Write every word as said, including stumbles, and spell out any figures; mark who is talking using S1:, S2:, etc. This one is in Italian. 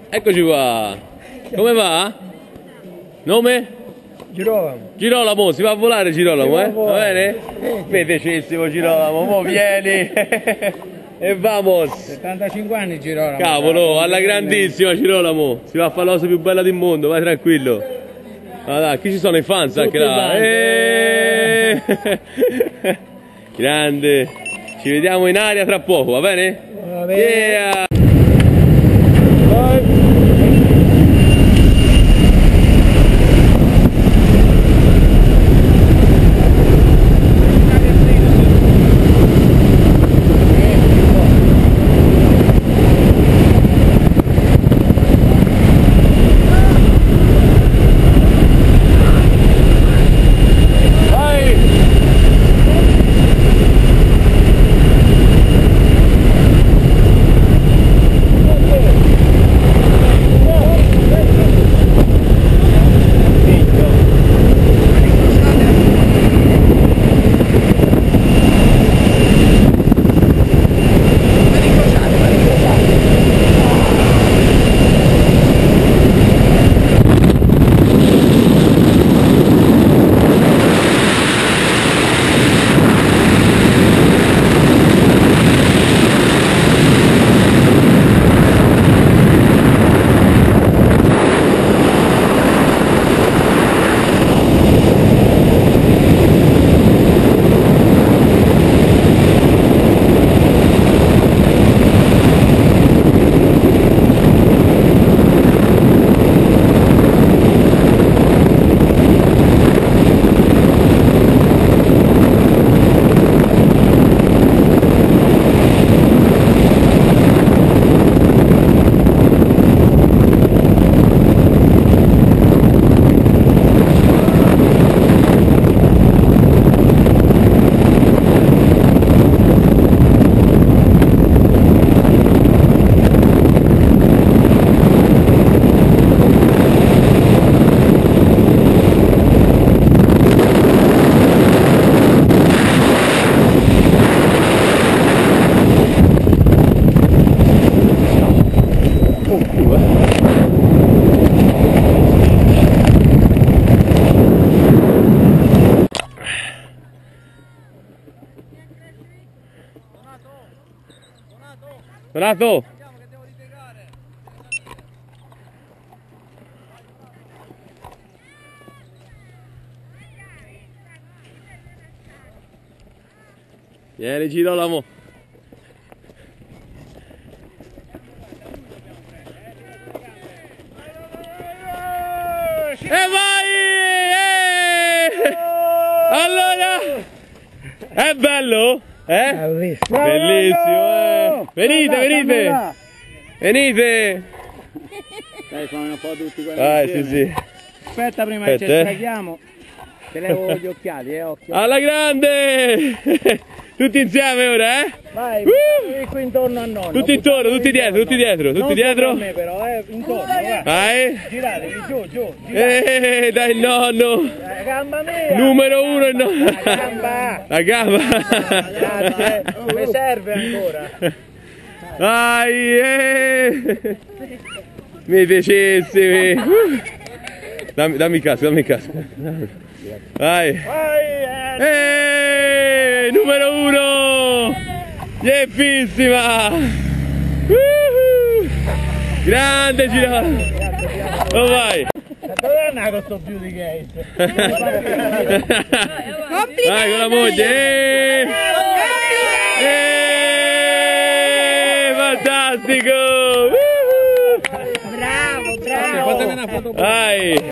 S1: Eccoci qua. Come va? Nome?
S2: Girolamo.
S1: Girolamo, si va a volare Girolamo, eh? Va bene? Vedecissimo Girolamo, mo vieni. E vamos.
S2: settantacinque anni Girolamo.
S1: Cavolo, alla grandissima Girolamo. Si va a fare la cosa più bella del mondo, vai tranquillo. Allora, qui ci sono i fans anche là. Eh! Grande. Ci vediamo in aria tra poco, va bene?
S2: Va bene.
S1: Yeah. Donato! Vieni Girolamo! E vai! Eh! Allora! È bello? Eh?
S2: Bellissimo.
S1: Bellissimo, eh! Venite, venite! Venite!
S2: Dai, fammi un po' tutti quanti
S1: Ah,
S2: insieme.
S1: sì, sì.
S2: Aspetta prima
S1: Aspetta,
S2: che ci
S1: eh.
S2: sbraghiamo. Te levo gli occhiali, eh, occhio.
S1: Alla grande! Tutti insieme ora, eh?
S2: Vai,
S1: Uh!
S2: qui intorno a nonno.
S1: Tutti intorno, tutti dietro, tutti dietro, tutti
S2: Non
S1: dietro.
S2: sopra me però, eh, intorno, vai.
S1: Vai!
S2: Giratevi, giù, giù, girate.
S1: Eh, dai il nonno!
S2: La gamba mia!
S1: Numero uno il nonno!
S2: La gamba!
S1: La gamba!
S2: Grazie, mi serve ancora.
S1: Dai! Eh. Medicissimi! Uh. Dammi, dammi il casco, dammi il casco. Vai!
S2: Vai, eh.
S1: Eh, numero uno! Jeppissima! Uh-huh. Grande Girolamo! Oh vai!
S2: Dove è andato questo beauty gate?
S1: Vai con la moglie! Eh. Eh, fantastico! Uh-huh.
S2: Bravo, bravo!
S1: Vai!